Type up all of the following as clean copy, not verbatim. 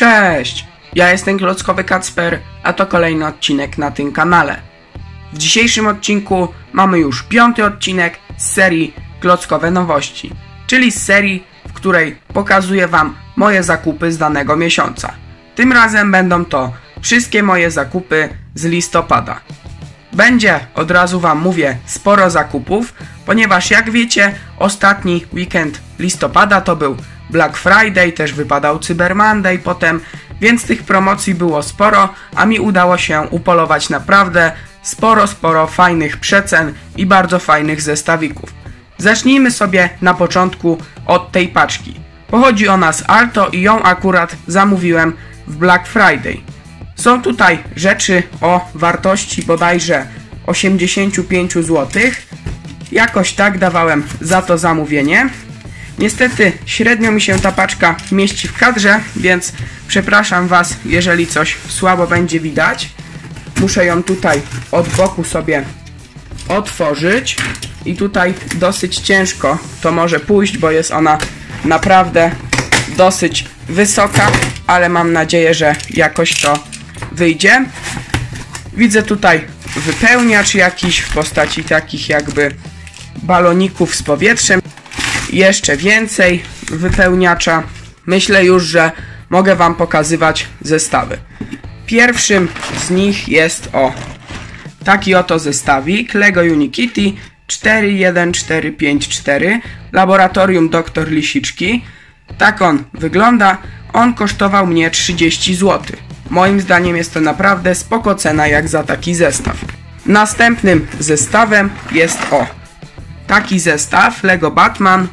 Cześć! Ja jestem Klockowy Kacper, a to kolejny odcinek na tym kanale. W dzisiejszym odcinku mamy już 5. odcinek z serii Klockowe Nowości, czyli z serii, w której pokazuję wam moje zakupy z danego miesiąca. Tym razem będą to wszystkie moje zakupy z listopada. Będzie, od razu wam mówię, sporo zakupów, ponieważ jak wiecie, ostatni weekend listopada to był Black Friday, też wypadał Cyber Monday potem, więc tych promocji było sporo, a mi udało się upolować naprawdę sporo fajnych przecen i bardzo fajnych zestawików. Zacznijmy sobie na początku od tej paczki. Pochodzi ona z Alto i ją akurat zamówiłem w Black Friday. Są tutaj rzeczy o wartości bodajże 85 zł. Jakoś tak dawałem za to zamówienie. Niestety średnio mi się ta paczka mieści w kadrze, więc przepraszam was, jeżeli coś słabo będzie widać. Muszę ją tutaj od boku sobie otworzyć i tutaj dosyć ciężko to może pójść, bo jest ona naprawdę dosyć wysoka, ale mam nadzieję, że jakoś to wyjdzie. Widzę tutaj wypełniacz jakiś w postaci takich jakby baloników z powietrzem. Jeszcze więcej wypełniacza. Myślę już, że mogę wam pokazywać zestawy. Pierwszym z nich jest taki oto zestawik Lego Unikitty 41454 Laboratorium Dr. Lisiczki. Tak on wygląda. On kosztował mnie 30 zł. Moim zdaniem jest to naprawdę spoko cena jak za taki zestaw. Następnym zestawem jest taki zestaw Lego Batman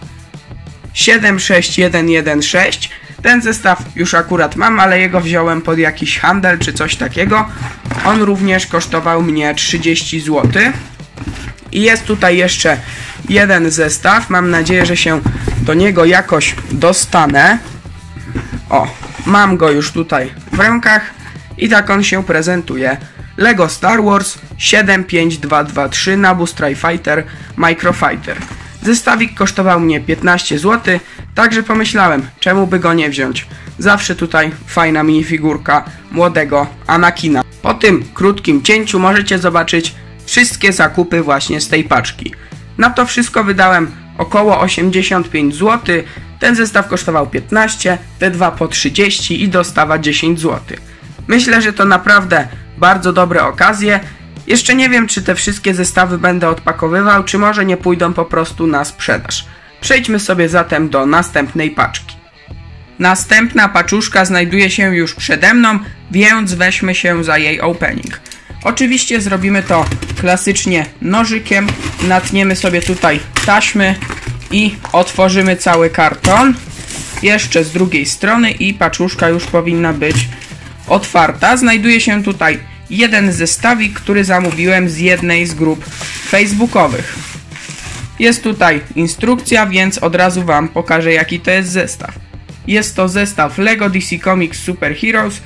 76116. Ten zestaw już akurat mam, ale jego wziąłem pod jakiś handel czy coś takiego. On również kosztował mnie 30 zł. I jest tutaj jeszcze jeden zestaw. Mam nadzieję, że się do niego jakoś dostanę. Mam go już tutaj w rękach i tak on się prezentuje. Lego Star Wars 75223 Naboo Strike Microfighter. Zestawik kosztował mnie 15 zł, także pomyślałem, czemu by go nie wziąć. Zawsze tutaj fajna minifigurka młodego Anakina. Po tym krótkim cięciu możecie zobaczyć wszystkie zakupy właśnie z tej paczki. Na to wszystko wydałem około 85 zł. Ten zestaw kosztował 15, te dwa po 30 i dostawa 10 zł. Myślę, że to naprawdę bardzo dobre okazje. Jeszcze nie wiem, czy te wszystkie zestawy będę odpakowywał, czy może nie pójdą po prostu na sprzedaż. Przejdźmy sobie zatem do następnej paczki. Następna paczuszka znajduje się już przede mną, więc weźmy się za jej opening. Oczywiście zrobimy to klasycznie nożykiem, natniemy sobie tutaj taśmy i otworzymy cały karton. Jeszcze z drugiej strony i paczuszka już powinna być otwarta. Znajduje się tutaj jeden zestawik, który zamówiłem z jednej z grup facebookowych. Jest tutaj instrukcja, więc od razu wam pokażę, jaki to jest zestaw. Jest to zestaw Lego DC Comics Super Heroes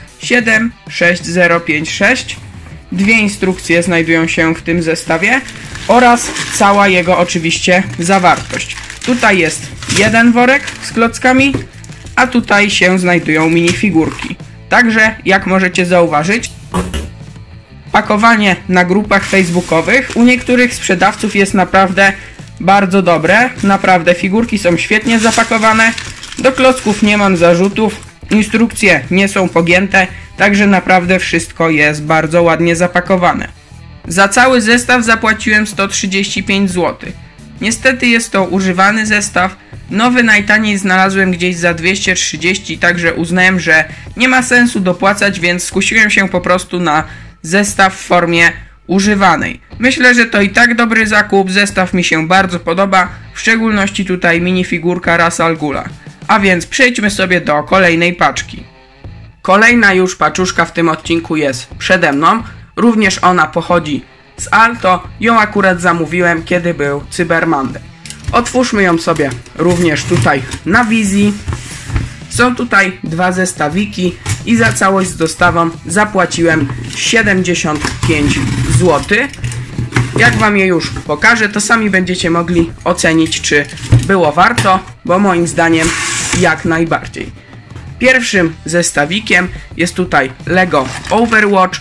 76056. Dwie instrukcje znajdują się w tym zestawie oraz cała jego oczywiście zawartość. Tutaj jest jeden worek z klockami, a tutaj się znajdują minifigurki. Także, jak możecie zauważyć, pakowanie na grupach facebookowych u niektórych sprzedawców jest naprawdę bardzo dobre. Naprawdę figurki są świetnie zapakowane. Do klocków nie mam zarzutów. Instrukcje nie są pogięte. Także naprawdę wszystko jest bardzo ładnie zapakowane. Za cały zestaw zapłaciłem 135 zł. Niestety jest to używany zestaw. Nowy najtaniej znalazłem gdzieś za 230, także uznałem, że nie ma sensu dopłacać, więc skusiłem się po prostu na zestaw w formie używanej. Myślę, że to i tak dobry zakup, zestaw mi się bardzo podoba, w szczególności tutaj minifigurka Ra's al Ghula. A więc przejdźmy sobie do kolejnej paczki. Kolejna już paczuszka w tym odcinku jest przede mną, również ona pochodzi z Alto, ją akurat zamówiłem, kiedy był Cyber Monday. Otwórzmy ją sobie również tutaj na wizji. Są tutaj dwa zestawiki i za całość z dostawą zapłaciłem 75 zł. Jak wam je już pokażę, to sami będziecie mogli ocenić, czy było warto, bo moim zdaniem jak najbardziej. Pierwszym zestawikiem jest tutaj LEGO Overwatch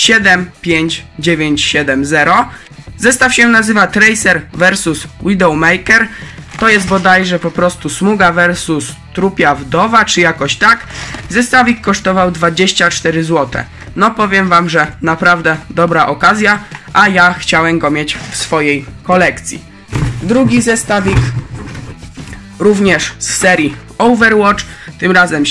75970. Zestaw się nazywa Tracer vs Widowmaker. To jest bodajże po prostu Smuga vs Trupia Wdowa, czy jakoś tak. Zestawik kosztował 24 zł. No powiem wam, że naprawdę dobra okazja, a ja chciałem go mieć w swojej kolekcji. Drugi zestawik również z serii Overwatch, tym razem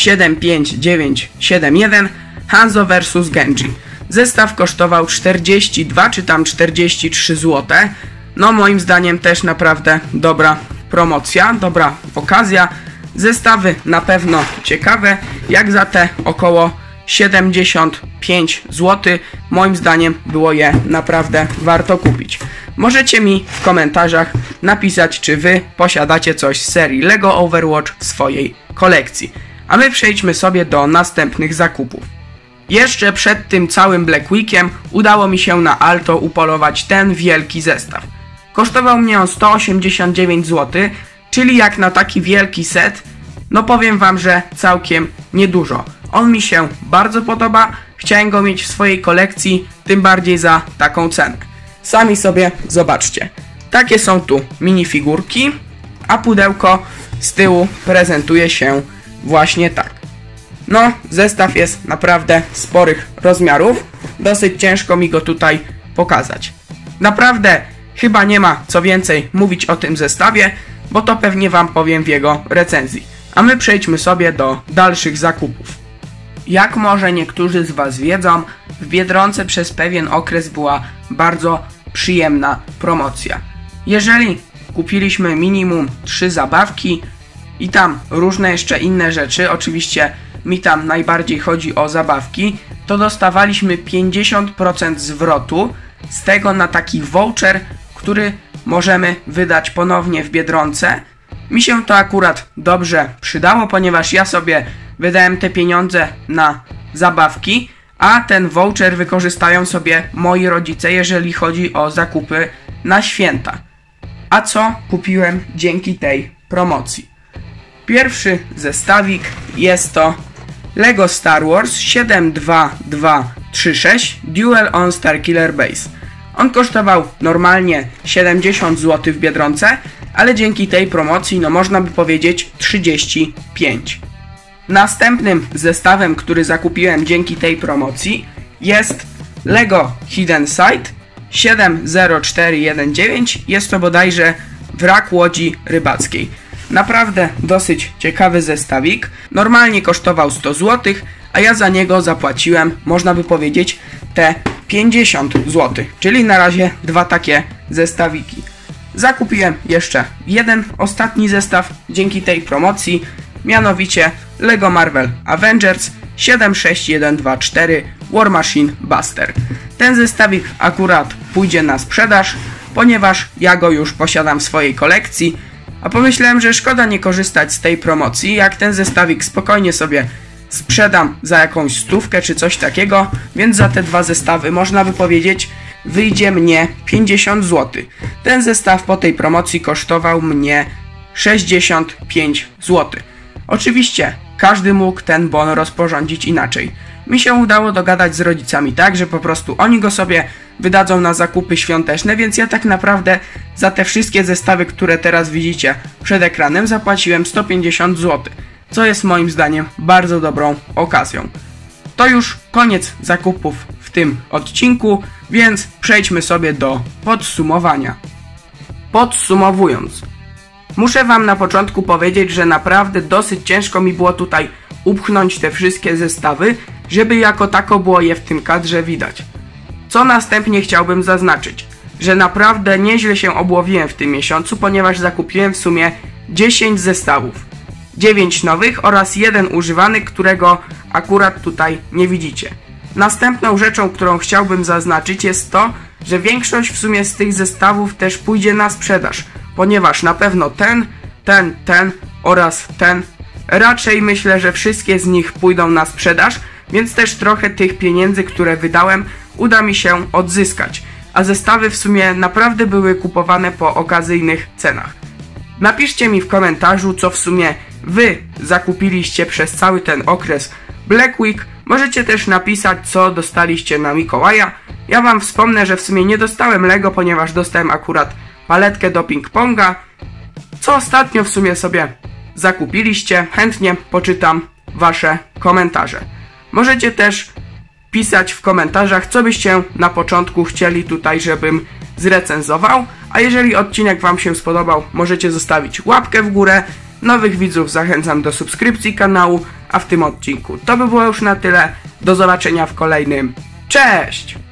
75971 Hanzo vs Genji. Zestaw kosztował 42 czy tam 43 zł. No moim zdaniem też naprawdę dobra promocja, dobra okazja. Zestawy na pewno ciekawe, jak za te około 75 zł. Moim zdaniem było je naprawdę warto kupić. Możecie mi w komentarzach napisać, czy wy posiadacie coś z serii LEGO Overwatch w swojej kolekcji. A my przejdźmy sobie do następnych zakupów. Jeszcze przed tym całym Black Weekiem udało mi się na Alto upolować ten wielki zestaw. Kosztował mnie on 189 zł, czyli jak na taki wielki set, no powiem wam, że całkiem niedużo. On mi się bardzo podoba, chciałem go mieć w swojej kolekcji, tym bardziej za taką cenę. Sami sobie zobaczcie. Takie są tu minifigurki, a pudełko z tyłu prezentuje się właśnie tak. No, zestaw jest naprawdę sporych rozmiarów, dosyć ciężko mi go tutaj pokazać. Naprawdę chyba nie ma co więcej mówić o tym zestawie, bo to pewnie wam powiem w jego recenzji. A my przejdźmy sobie do dalszych zakupów. Jak może niektórzy z was wiedzą, w Biedronce przez pewien okres była bardzo przyjemna promocja. Jeżeli kupiliśmy minimum 3 zabawki i tam różne jeszcze inne rzeczy, oczywiście mi tam najbardziej chodzi o zabawki, to dostawaliśmy 50% zwrotu z tego na taki voucher, który możemy wydać ponownie w Biedronce. Mi się to akurat dobrze przydało, ponieważ ja sobie wydałem te pieniądze na zabawki, a ten voucher wykorzystają sobie moi rodzice, jeżeli chodzi o zakupy na święta. A co kupiłem dzięki tej promocji? Pierwszy zestawik jest to LEGO Star Wars 72236 Duel on Starkiller Base. On kosztował normalnie 70 zł w Biedronce, ale dzięki tej promocji, no można by powiedzieć 35. Następnym zestawem, który zakupiłem dzięki tej promocji, jest LEGO Hidden Side 70419. Jest to bodajże wrak łodzi rybackiej. Naprawdę dosyć ciekawy zestawik. Normalnie kosztował 100 zł, a ja za niego zapłaciłem, można by powiedzieć, te 50 zł. Czyli na razie dwa takie zestawiki. Zakupiłem jeszcze jeden ostatni zestaw dzięki tej promocji, mianowicie LEGO Marvel Avengers 76124 War Machine Buster. Ten zestawik akurat pójdzie na sprzedaż, ponieważ ja go już posiadam w swojej kolekcji, a pomyślałem, że szkoda nie korzystać z tej promocji, jak ten zestawik spokojnie sobie sprzedam za jakąś 100 czy coś takiego, więc za te dwa zestawy można by powiedzieć wyjdzie mnie 50 zł. Ten zestaw po tej promocji kosztował mnie 65 zł. Oczywiście każdy mógł ten bon rozporządzić inaczej. Mi się udało dogadać z rodzicami tak, że po prostu oni go sobie wydadzą na zakupy świąteczne, więc ja tak naprawdę za te wszystkie zestawy, które teraz widzicie przed ekranem, zapłaciłem 150 zł, co jest moim zdaniem bardzo dobrą okazją. To już koniec zakupów w tym odcinku, więc przejdźmy sobie do podsumowania. Podsumowując, muszę wam na początku powiedzieć, że naprawdę dosyć ciężko mi było tutaj upchnąć te wszystkie zestawy, żeby jako tako było je w tym kadrze widać. Co następnie chciałbym zaznaczyć, że naprawdę nieźle się obłowiłem w tym miesiącu, ponieważ zakupiłem w sumie 10 zestawów. 9 nowych oraz jeden używany, którego akurat tutaj nie widzicie. Następną rzeczą, którą chciałbym zaznaczyć, jest to, że większość w sumie z tych zestawów też pójdzie na sprzedaż, ponieważ na pewno ten oraz ten, raczej myślę, że wszystkie z nich pójdą na sprzedaż, więc też trochę tych pieniędzy, które wydałem, uda mi się odzyskać, a zestawy w sumie naprawdę były kupowane po okazyjnych cenach. Napiszcie mi w komentarzu, co w sumie wy zakupiliście przez cały ten okres Black Week. Możecie też napisać, co dostaliście na Mikołaja. Ja wam wspomnę, że w sumie nie dostałem Lego, ponieważ dostałem akurat paletkę do ping-ponga. Co ostatnio w sumie sobie zakupiliście? Chętnie poczytam wasze komentarze. Możecie też pisać w komentarzach, co byście na początku chcieli tutaj, żebym zrecenzował. A jeżeli odcinek wam się spodobał, możecie zostawić łapkę w górę. Nowych widzów zachęcam do subskrypcji kanału, a w tym odcinku to by było już na tyle. Do zobaczenia w kolejnym. Cześć!